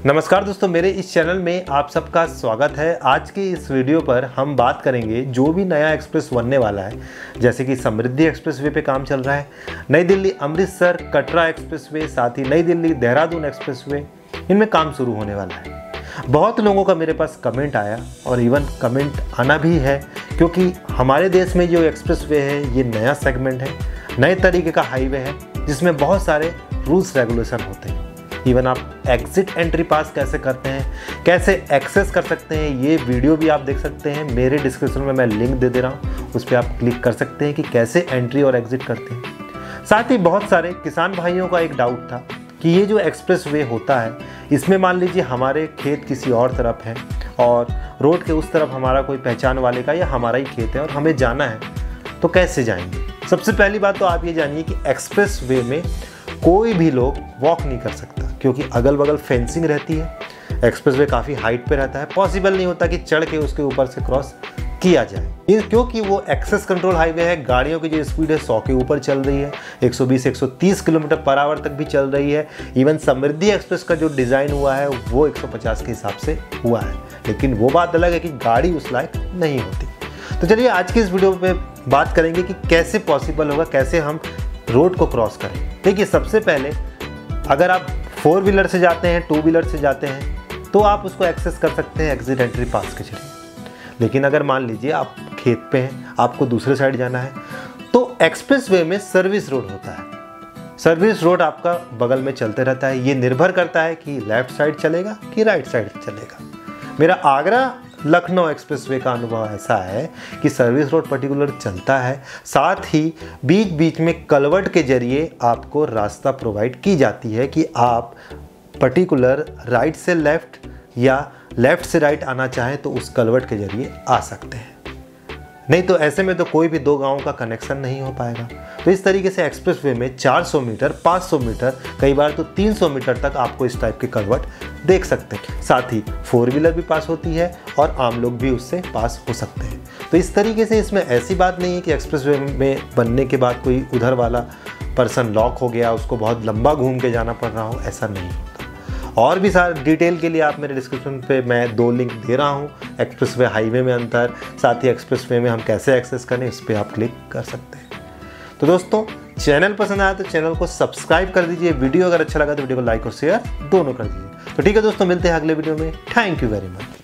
नमस्कार दोस्तों, मेरे इस चैनल में आप सबका स्वागत है। आज की इस वीडियो पर हम बात करेंगे जो भी नया एक्सप्रेस बनने वाला है, जैसे कि समृद्धि एक्सप्रेसवे पे काम चल रहा है, नई दिल्ली अमृतसर कटरा एक्सप्रेसवे, साथ ही नई दिल्ली देहरादून एक्सप्रेसवे, इनमें काम शुरू होने वाला है। बहुत लोगों का मेरे पास कमेंट आया और इवन कमेंट आना भी है, क्योंकि हमारे देश में जो एक्सप्रेसवे है ये नया सेगमेंट है, नए तरीके का हाईवे है, जिसमें बहुत सारे रूल्स रेगुलेशन होते हैं। इवन आप एग्जिट एंट्री पास कैसे करते हैं, कैसे एक्सेस कर सकते हैं, ये वीडियो भी आप देख सकते हैं। मेरे डिस्क्रिप्शन में मैं लिंक दे रहा हूँ, उस पर आप क्लिक कर सकते हैं कि कैसे एंट्री और एग्जिट करते हैं। साथ ही बहुत सारे किसान भाइयों का एक डाउट था कि ये जो एक्सप्रेस वे होता है, इसमें मान लीजिए हमारे खेत किसी और तरफ है और रोड के उस तरफ हमारा कोई पहचान वाले का या हमारा ही खेत है और हमें जाना है, तो कैसे जाएंगे। सबसे पहली बात तो आप ये जानिए कि एक्सप्रेस वे में कोई भी लोग वॉक नहीं कर सकता, क्योंकि अगल बगल फेंसिंग रहती है। एक्सप्रेसवे काफ़ी हाइट पे रहता है, पॉसिबल नहीं होता कि चढ़ के उसके ऊपर से क्रॉस किया जाए, क्योंकि वो एक्सेस कंट्रोल हाईवे है। गाड़ियों की जो स्पीड है 100 के ऊपर चल रही है, 120-130 किलोमीटर पर आवर तक भी चल रही है। इवन समृद्धि एक्सप्रेस का जो डिज़ाइन हुआ है वो 150 के हिसाब से हुआ है, लेकिन वो बात अलग है कि गाड़ी उस लायक नहीं होती। तो चलिए आज की इस वीडियो में बात करेंगे कि कैसे पॉसिबल होगा, कैसे हम रोड को क्रॉस करें। देखिए, सबसे पहले अगर आप 4 व्हीलर से जाते हैं, 2 व्हीलर से जाते हैं, तो आप उसको एक्सेस कर सकते हैं एग्जिट एंट्री पास के जरिए। लेकिन अगर मान लीजिए आप खेत पे हैं, आपको दूसरे साइड जाना है, तो एक्सप्रेस वे में सर्विस रोड होता है। सर्विस रोड आपका बगल में चलते रहता है। ये निर्भर करता है कि लेफ्ट साइड चलेगा कि राइट साइड चलेगा। मेरा आगरा लखनऊ एक्सप्रेसवे का अनुभव ऐसा है कि सर्विस रोड पर्टिकुलर चलता है, साथ ही बीच बीच में कलवर्ट के जरिए आपको रास्ता प्रोवाइड की जाती है कि आप पर्टिकुलर राइट से लेफ़्ट या लेफ़्ट से राइट आना चाहें तो उस कलवर्ट के जरिए आ सकते हैं। नहीं तो ऐसे में तो कोई भी दो गांवों का कनेक्शन नहीं हो पाएगा। तो इस तरीके से एक्सप्रेसवे में 400 मीटर, 500 मीटर, कई बार तो 300 मीटर तक आपको इस टाइप के कलवर्ट देख सकते हैं। साथ ही 4 व्हीलर भी पास होती है और आम लोग भी उससे पास हो सकते हैं। तो इस तरीके से इसमें ऐसी बात नहीं है कि एक्सप्रेसवे में बनने के बाद कोई उधर वाला पर्सन लॉक हो गया, उसको बहुत लंबा घूम के जाना पड़ रहा हो, ऐसा नहीं होता। और भी सारे डिटेल के लिए आप मेरे डिस्क्रिप्शन पे मैं 2 लिंक दे रहा हूँ। एक्सप्रेसवे हाईवे में अंतर, साथ ही एक्सप्रेसवे में हम कैसे एक्सेस करें, इस पर आप क्लिक कर सकते हैं। तो दोस्तों, चैनल पसंद आया तो चैनल को सब्सक्राइब कर दीजिए। वीडियो अगर अच्छा लगा तो वीडियो को लाइक और शेयर दोनों कर दीजिए। तो ठीक है दोस्तों, मिलते हैं अगले वीडियो में। Thank you very much.